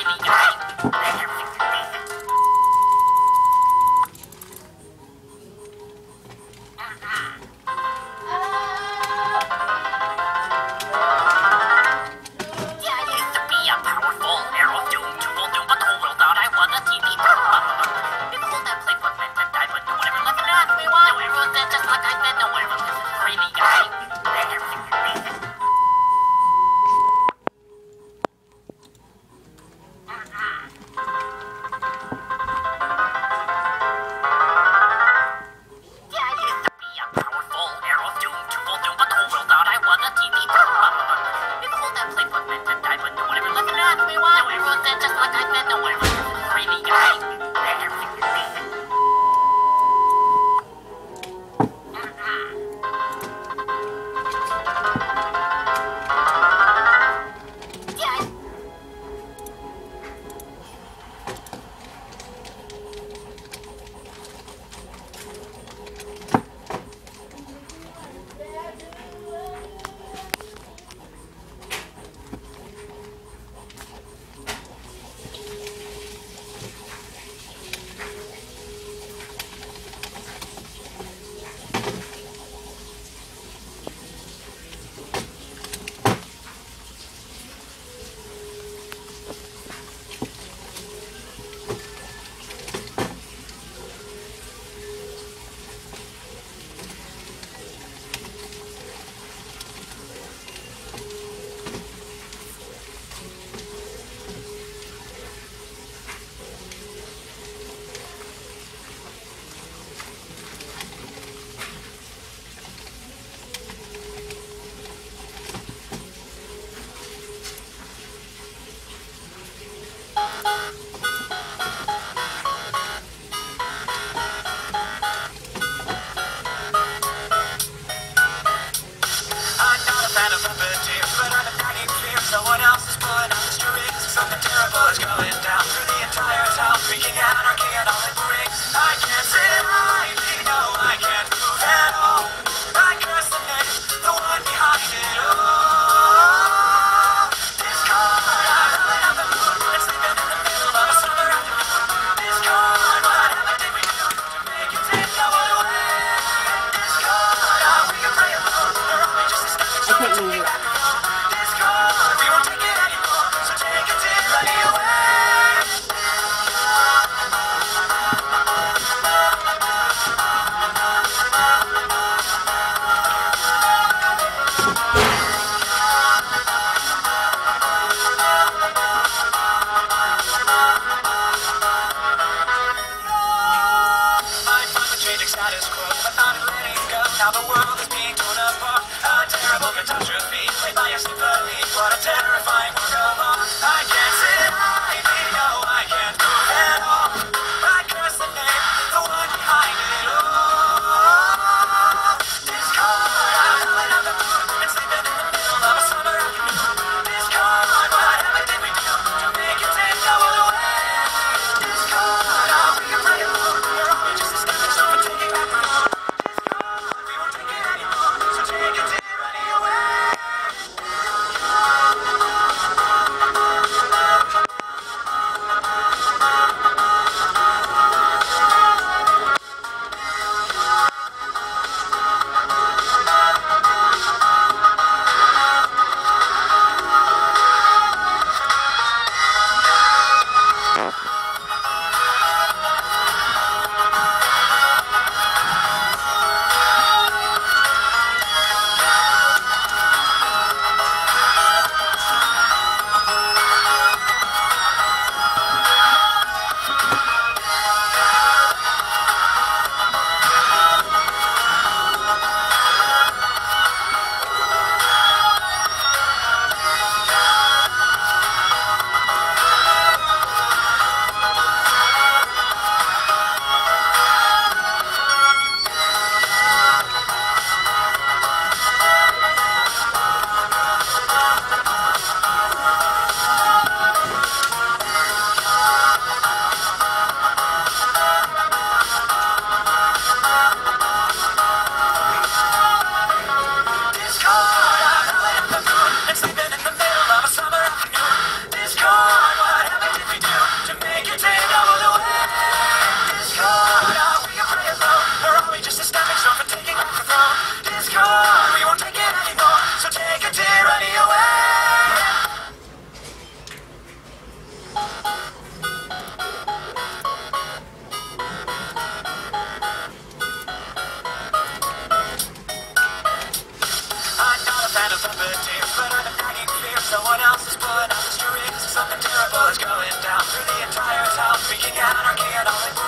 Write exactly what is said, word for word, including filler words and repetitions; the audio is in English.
crazy guy. Someone else is pulling out the strings. Something terrible is going down through the entire town, freaking anarchy and all it brings. I can't sit right, no, I can't move at all. I curse the name, the one behind it all. Discord, I'm rolling out the moon and sleeping in the middle of a summer afternoon. Discord, what happened did we do to make it take no one away? Discord, are we a play alone, or are we just a stepping stone to be back alone? Discord, we won't take it anymore, so take it in, running away. Status quo, but not letting go. Now the world is being torn apart. A terrible catastrophe played by a symphony. What a terrifying work of art. I can't sit idly, no, I can't move at all. I curse the name, the one behind it all. Discord, I'm rolling out the moon and sleeping in the middle of a summer afternoon. Discord, what happened did we do to make it take no one away? Discord, are we a play alone, or are we just a stepping stone for taking back our own? Discord, we won't take it anymore, so take it in, running away. sympathy. But I've been nagging fear. Someone else is pulling out the strings. Something terrible is going down through the entire town. Speaking anarchy and all it